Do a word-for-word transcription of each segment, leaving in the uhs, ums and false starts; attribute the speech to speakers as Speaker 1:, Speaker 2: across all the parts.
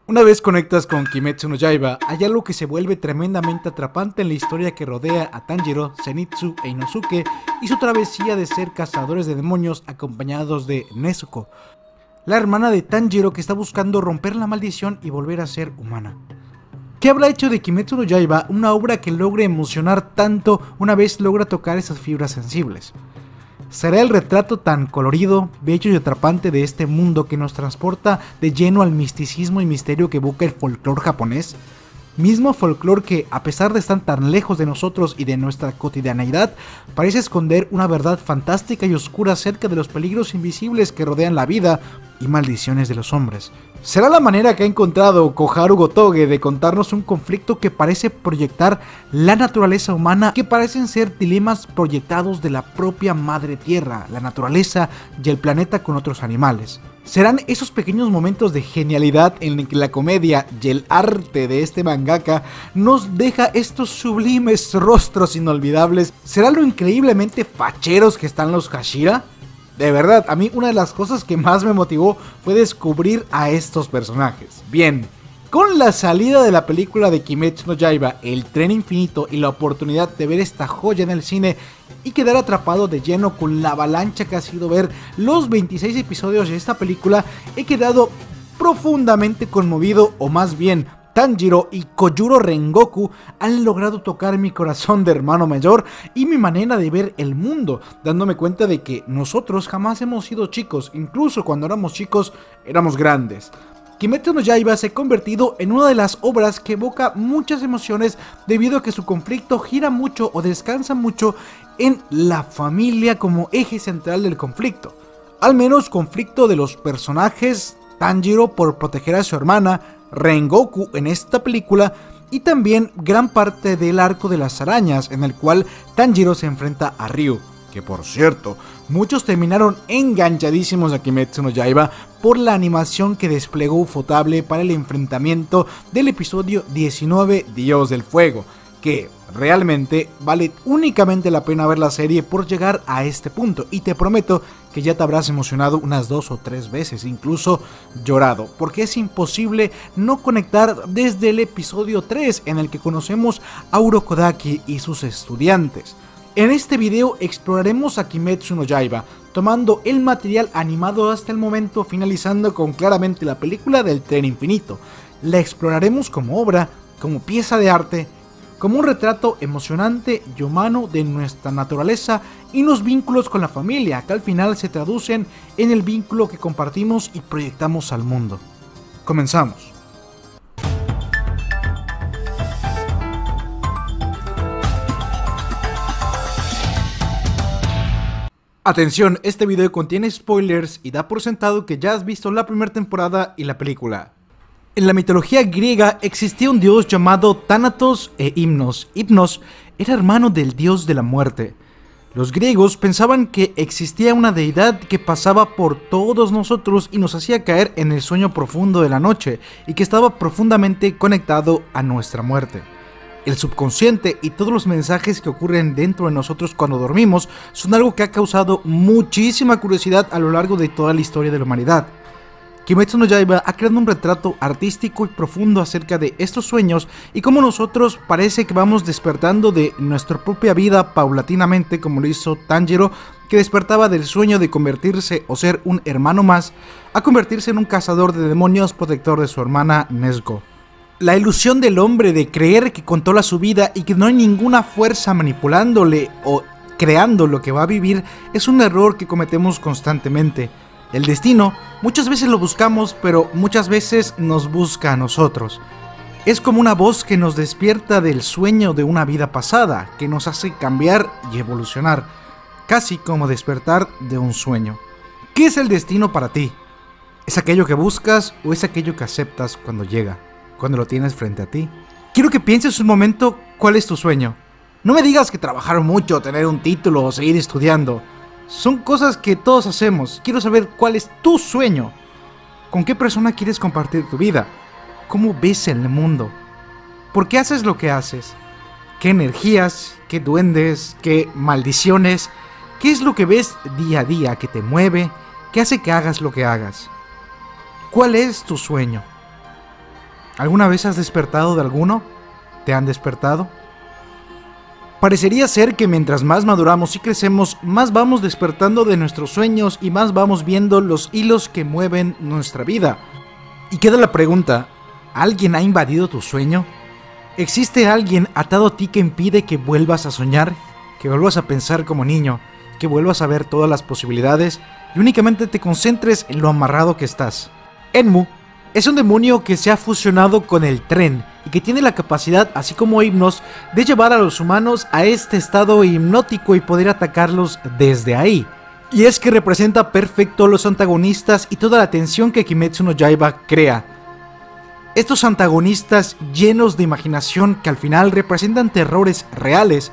Speaker 1: Una vez conectas con Kimetsu no Yaiba, hay algo que se vuelve tremendamente atrapante en la historia que rodea a Tanjiro, Zenitsu e Inosuke y su travesía de ser cazadores de demonios acompañados de Nezuko, la hermana de Tanjiro que está buscando romper la maldición y volver a ser humana. ¿Qué habrá hecho de Kimetsu no Yaiba una obra que logre emocionar tanto una vez logra tocar esas fibras sensibles? ¿Será el retrato tan colorido, bello y atrapante de este mundo que nos transporta de lleno al misticismo y misterio que evoca el folclore japonés? Mismo folclore que, a pesar de estar tan lejos de nosotros y de nuestra cotidianeidad, parece esconder una verdad fantástica y oscura acerca de los peligros invisibles que rodean la vida y maldiciones de los hombres. ¿Será la manera que ha encontrado Koharu Gotoge de contarnos un conflicto que parece proyectar la naturaleza humana, que parecen ser dilemas proyectados de la propia madre tierra, la naturaleza y el planeta con otros animales? ¿Serán esos pequeños momentos de genialidad en el que la comedia y el arte de este mangaka nos deja estos sublimes rostros inolvidables? ¿Será lo increíblemente facheros que están los Hashira? De verdad, a mí una de las cosas que más me motivó fue descubrir a estos personajes. Bien, con la salida de la película de Kimetsu no Yaiba, El Tren Infinito, y la oportunidad de ver esta joya en el cine y quedar atrapado de lleno con la avalancha que ha sido ver los veintiséis episodios de esta película, he quedado profundamente conmovido, o más bien Tanjiro y Kojuro Rengoku han logrado tocar mi corazón de hermano mayor y mi manera de ver el mundo, dándome cuenta de que nosotros jamás hemos sido chicos, incluso cuando éramos chicos éramos grandes. Kimetsu no Yaiba se ha convertido en una de las obras que evoca muchas emociones debido a que su conflicto gira mucho o descansa mucho en la familia como eje central del conflicto. Al menos conflicto de los personajes, Tanjiro por proteger a su hermana, Rengoku en esta película y también gran parte del arco de las arañas en el cual Tanjiro se enfrenta a Ryu, que por cierto, muchos terminaron enganchadísimos a Kimetsu no Yaiba por la animación que desplegó Ufotable para el enfrentamiento del episodio diecinueve, Dios del Fuego, que realmente vale únicamente la pena ver la serie por llegar a este punto, y te prometo que ya te habrás emocionado unas dos o tres veces, incluso llorado, porque es imposible no conectar desde el episodio tres en el que conocemos a Urokodaki y sus estudiantes. En este video exploraremos a Kimetsu no Yaiba, tomando el material animado hasta el momento, finalizando con claramente la película del Tren Infinito. La exploraremos como obra, como pieza de arte, como un retrato emocionante y humano de nuestra naturaleza y los vínculos con la familia, que al final se traducen en el vínculo que compartimos y proyectamos al mundo. Comenzamos. Atención, este video contiene spoilers y da por sentado que ya has visto la primera temporada y la película. En la mitología griega existía un dios llamado Thanatos e Himnos. Himnos era hermano del dios de la muerte. Los griegos pensaban que existía una deidad que pasaba por todos nosotros y nos hacía caer en el sueño profundo de la noche y que estaba profundamente conectado a nuestra muerte. El subconsciente y todos los mensajes que ocurren dentro de nosotros cuando dormimos son algo que ha causado muchísima curiosidad a lo largo de toda la historia de la humanidad. Kimetsu no Yaiba ha creado un retrato artístico y profundo acerca de estos sueños y cómo nosotros parece que vamos despertando de nuestra propia vida paulatinamente, como lo hizo Tanjiro, que despertaba del sueño de convertirse o ser un hermano más, a convertirse en un cazador de demonios protector de su hermana Nezuko. La ilusión del hombre de creer que controla su vida y que no hay ninguna fuerza manipulándole o creando lo que va a vivir es un error que cometemos constantemente. El destino, muchas veces lo buscamos, pero muchas veces nos busca a nosotros. Es como una voz que nos despierta del sueño de una vida pasada, que nos hace cambiar y evolucionar, casi como despertar de un sueño. ¿Qué es el destino para ti? ¿Es aquello que buscas o es aquello que aceptas cuando llega, cuando lo tienes frente a ti? Quiero que pienses un momento cuál es tu sueño. No me digas que trabajar mucho, tener un título o seguir estudiando. Son cosas que todos hacemos. Quiero saber cuál es tu sueño. ¿Con qué persona quieres compartir tu vida? ¿Cómo ves el mundo? ¿Por qué haces lo que haces? ¿Qué energías? ¿Qué duendes? ¿Qué maldiciones? ¿Qué es lo que ves día a día que te mueve? ¿Qué hace que hagas lo que hagas? ¿Cuál es tu sueño? ¿Alguna vez has despertado de alguno? ¿Te han despertado? Parecería ser que mientras más maduramos y crecemos, más vamos despertando de nuestros sueños y más vamos viendo los hilos que mueven nuestra vida. Y queda la pregunta, ¿alguien ha invadido tu sueño? ¿Existe alguien atado a ti que impide que vuelvas a soñar? Que vuelvas a pensar como niño, que vuelvas a ver todas las posibilidades y únicamente te concentres en lo amarrado que estás. Enmu es un demonio que se ha fusionado con el tren y que tiene la capacidad, así como Hypnos, de llevar a los humanos a este estado hipnótico y poder atacarlos desde ahí. Y es que representa perfecto a los antagonistas y toda la tensión que Kimetsu no Yaiba crea. Estos antagonistas llenos de imaginación que al final representan terrores reales.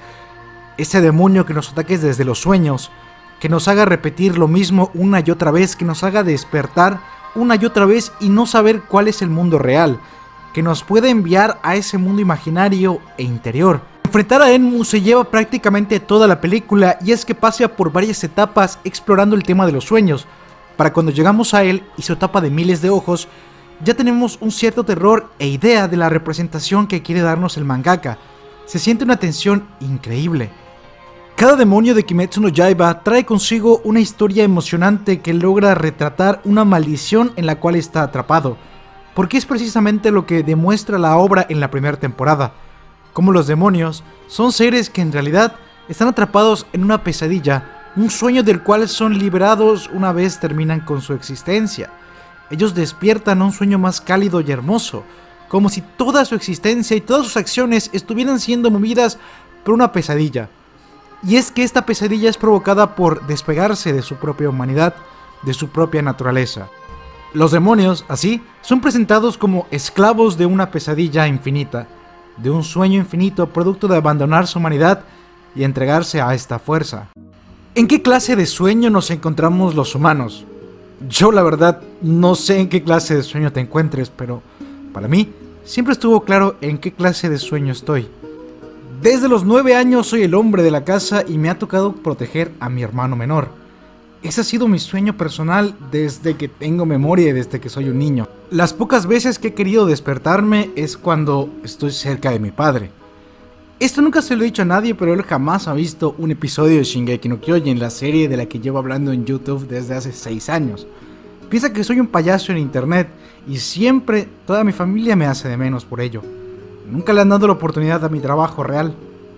Speaker 1: Ese demonio que nos ataque desde los sueños, que nos haga repetir lo mismo una y otra vez, que nos haga despertar una y otra vez y no saber cuál es el mundo real, que nos puede enviar a ese mundo imaginario e interior. Enfrentar a Enmu se lleva prácticamente toda la película y es que pasa por varias etapas explorando el tema de los sueños. Para cuando llegamos a él y su etapa de miles de ojos, ya tenemos un cierto terror e idea de la representación que quiere darnos el mangaka. Se siente una tensión increíble. Cada demonio de Kimetsu no Yaiba trae consigo una historia emocionante que logra retratar una maldición en la cual está atrapado, porque es precisamente lo que demuestra la obra en la primera temporada, como los demonios son seres que en realidad están atrapados en una pesadilla, un sueño del cual son liberados una vez terminan con su existencia. Ellos despiertan a un sueño más cálido y hermoso, como si toda su existencia y todas sus acciones estuvieran siendo movidas por una pesadilla. Y es que esta pesadilla es provocada por despegarse de su propia humanidad, de su propia naturaleza. Los demonios, así, son presentados como esclavos de una pesadilla infinita, de un sueño infinito producto de abandonar su humanidad y entregarse a esta fuerza. ¿En qué clase de sueño nos encontramos los humanos? Yo la verdad no sé en qué clase de sueño te encuentres, pero para mí siempre estuvo claro en qué clase de sueño estoy. Desde los nueve años soy el hombre de la casa y me ha tocado proteger a mi hermano menor. Ese ha sido mi sueño personal desde que tengo memoria y desde que soy un niño. Las pocas veces que he querido despertarme es cuando estoy cerca de mi padre. Esto nunca se lo he dicho a nadie, pero él jamás ha visto un episodio de Shingeki no Kyojin, la serie de la que llevo hablando en YouTube desde hace seis años. Piensa que soy un payaso en internet y siempre toda mi familia me hace de menos por ello. Nunca le han dado la oportunidad a mi trabajo real.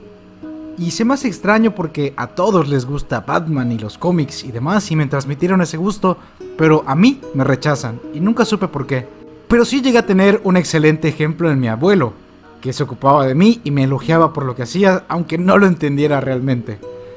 Speaker 1: Y se me hace extraño porque a todos les gusta Batman y los cómics y demás y me transmitieron ese gusto, pero a mí me rechazan y nunca supe por qué. Pero sí llegué a tener un excelente ejemplo en mi abuelo, que se ocupaba de mí y me elogiaba por lo que hacía, aunque no lo entendiera realmente.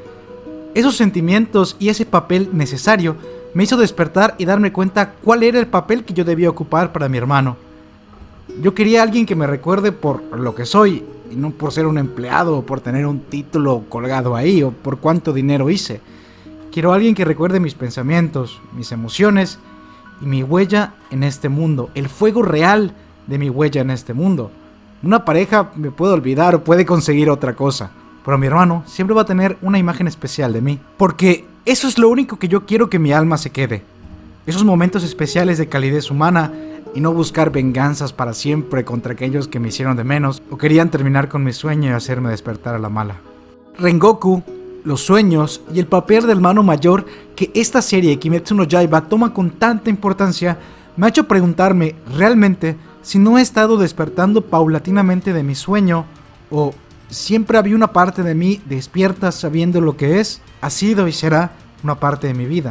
Speaker 1: Esos sentimientos y ese papel necesario me hizo despertar y darme cuenta cuál era el papel que yo debía ocupar para mi hermano. Yo quería a alguien que me recuerde por lo que soy, y no por ser un empleado, o por tener un título colgado ahí, o por cuánto dinero hice. Quiero a alguien que recuerde mis pensamientos, mis emociones, y mi huella en este mundo, el fuego real de mi huella en este mundo. Una pareja me puede olvidar o puede conseguir otra cosa, pero mi hermano siempre va a tener una imagen especial de mí, porque eso es lo único que yo quiero que mi alma se quede. Esos momentos especiales de calidez humana, y no buscar venganzas para siempre contra aquellos que me hicieron de menos o querían terminar con mi sueño y hacerme despertar a la mala. Rengoku, los sueños y el papel del hermano mayor que esta serie Kimetsu no Yaiba toma con tanta importancia me ha hecho preguntarme realmente si no he estado despertando paulatinamente de mi sueño o siempre había una parte de mí despierta sabiendo lo que es, ha sido y será una parte de mi vida.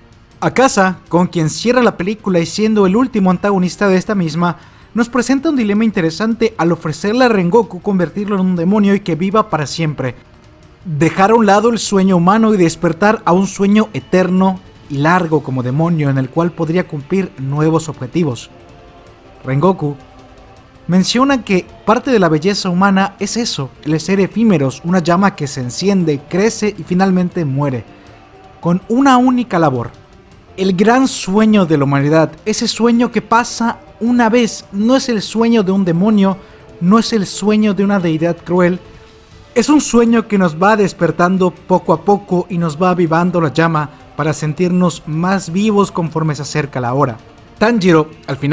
Speaker 1: Akasa, con quien cierra la película y siendo el último antagonista de esta misma, nos presenta un dilema interesante al ofrecerle a Rengoku convertirlo en un demonio y que viva para siempre. Dejar a un lado el sueño humano y despertar a un sueño eterno y largo como demonio en el cual podría cumplir nuevos objetivos. Rengoku menciona que parte de la belleza humana es eso, el ser efímeros, una llama que se enciende, crece y finalmente muere, con una única labor. El gran sueño de la humanidad, ese sueño que pasa una vez, no es el sueño de un demonio, no es el sueño de una deidad cruel, es un sueño que nos va despertando poco a poco y nos va avivando la llama para sentirnos más vivos conforme se acerca la hora. Tanjiro, al final,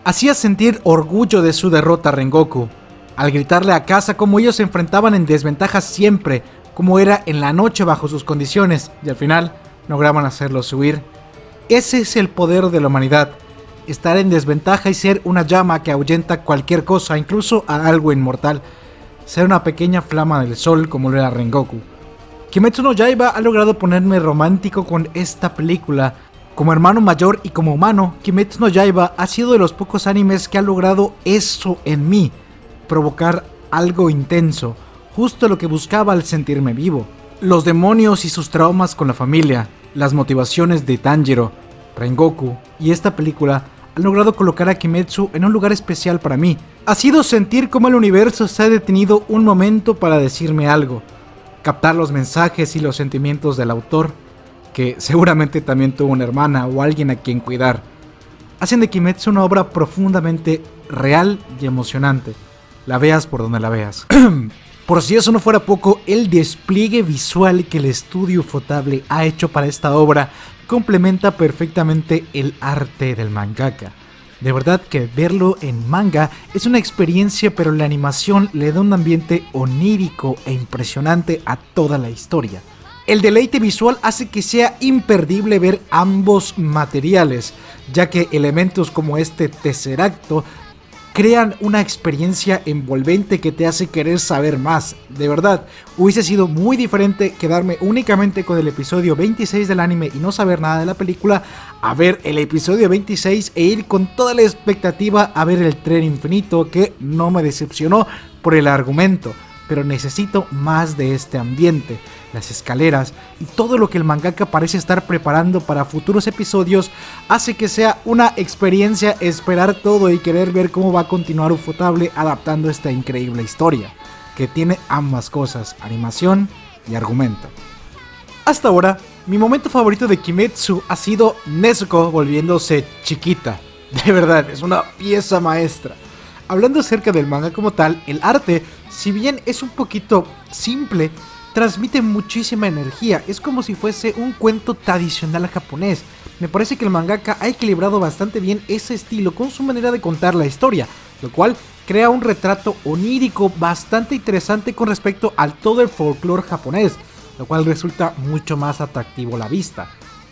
Speaker 1: Hacía sentir orgullo de su derrota a Rengoku, al gritarle a Casa cómo ellos se enfrentaban en desventaja siempre, como era en la noche bajo sus condiciones, y al final lograban hacerlos huir. Ese es el poder de la humanidad, estar en desventaja y ser una llama que ahuyenta cualquier cosa, incluso a algo inmortal. Ser una pequeña flama del sol como lo era Rengoku. Kimetsu no Yaiba ha logrado ponerme romántico con esta película. Como hermano mayor y como humano, Kimetsu no Yaiba ha sido de los pocos animes que ha logrado eso en mí, provocar algo intenso, justo lo que buscaba al sentirme vivo. Los demonios y sus traumas con la familia, las motivaciones de Tanjiro, Rengoku y esta película han logrado colocar a Kimetsu en un lugar especial para mí. Ha sido sentir cómo el universo se ha detenido un momento para decirme algo, captar los mensajes y los sentimientos del autor, que seguramente también tuvo una hermana o alguien a quien cuidar. Hacen de Kimetsu una obra profundamente real y emocionante, la veas por donde la veas. Por si eso no fuera poco, el despliegue visual que el estudio Ufotable ha hecho para esta obra complementa perfectamente el arte del mangaka. De verdad que verlo en manga es una experiencia, pero la animación le da un ambiente onírico e impresionante a toda la historia. El deleite visual hace que sea imperdible ver ambos materiales, ya que elementos como este Tesseracto crean una experiencia envolvente que te hace querer saber más. De verdad, hubiese sido muy diferente quedarme únicamente con el episodio veintiséis del anime y no saber nada de la película, a ver el episodio veintiséis e ir con toda la expectativa a ver el tren infinito, que no me decepcionó por el argumento, pero necesito más de este ambiente, las escaleras y todo lo que el mangaka parece estar preparando para futuros episodios hace que sea una experiencia esperar todo y querer ver cómo va a continuar Ufotable adaptando esta increíble historia, que tiene ambas cosas, animación y argumento. Hasta ahora, mi momento favorito de Kimetsu ha sido Nezuko volviéndose chiquita. De verdad, es una pieza maestra. Hablando acerca del manga como tal, el arte, si bien es un poquito simple, transmite muchísima energía. Es como si fuese un cuento tradicional japonés. Me parece que el mangaka ha equilibrado bastante bien ese estilo con su manera de contar la historia, lo cual crea un retrato onírico bastante interesante con respecto al todo el folclore japonés, lo cual resulta mucho más atractivo a la vista.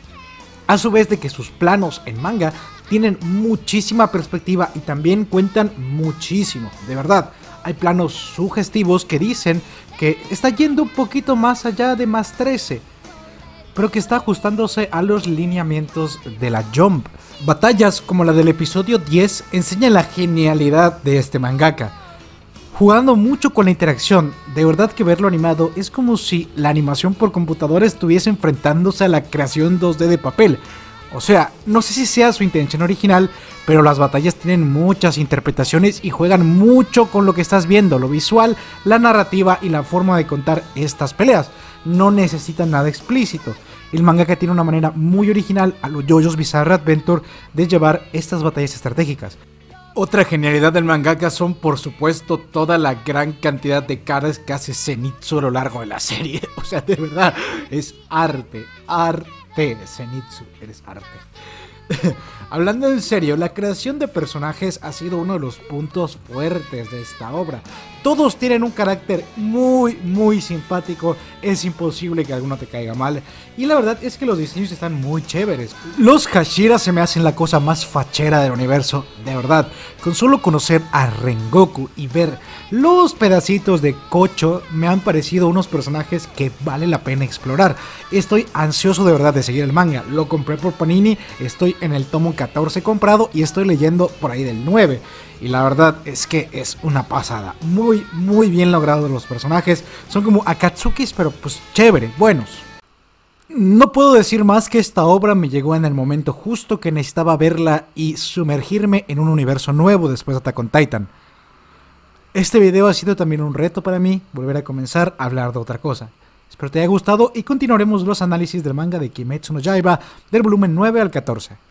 Speaker 1: A su vez de que sus planos en manga tienen muchísima perspectiva y también cuentan muchísimo, de verdad. Hay planos sugestivos que dicen que está yendo un poquito más allá de más trece, pero que está ajustándose a los lineamientos de la Jump. Batallas como la del episodio diez enseñan la genialidad de este mangaka, jugando mucho con la interacción. De verdad que verlo animado es como si la animación por computadora estuviese enfrentándose a la creación dos D de papel. O sea, no sé si sea su intención original, pero las batallas tienen muchas interpretaciones y juegan mucho con lo que estás viendo, lo visual, la narrativa y la forma de contar estas peleas. No necesitan nada explícito. El mangaka tiene una manera muy original a los JoJo's Bizarre Adventure de llevar estas batallas estratégicas. Otra genialidad del mangaka son, por supuesto, toda la gran cantidad de caras que hace Zenitsu a lo largo de la serie. O sea, de verdad, es arte, arte. Zenitsu, eres arte. Hablando en serio, la creación de personajes ha sido uno de los puntos fuertes de esta obra. Todos tienen un carácter muy, muy simpático. Es imposible que alguno te caiga mal. Y la verdad es que los diseños están muy chéveres. Los Hashira se me hacen la cosa más fachera del universo. De verdad, con solo conocer a Rengoku y ver los pedacitos de Kocho, me han parecido unos personajes que vale la pena explorar. Estoy ansioso de verdad de seguir el manga. Lo compré por Panini, estoy en el tomo catorce comprado y estoy leyendo por ahí del nueve. Y la verdad es que es una pasada. Muy, muy bien logrados los personajes. Son como Akatsukis, pero pues chévere, buenos. No puedo decir más que esta obra me llegó en el momento justo que necesitaba verla y sumergirme en un universo nuevo después de Attack on Titan. Este video ha sido también un reto para mí, volver a comenzar a hablar de otra cosa. Espero te haya gustado y continuaremos los análisis del manga de Kimetsu no Yaiba del volumen nueve al catorce.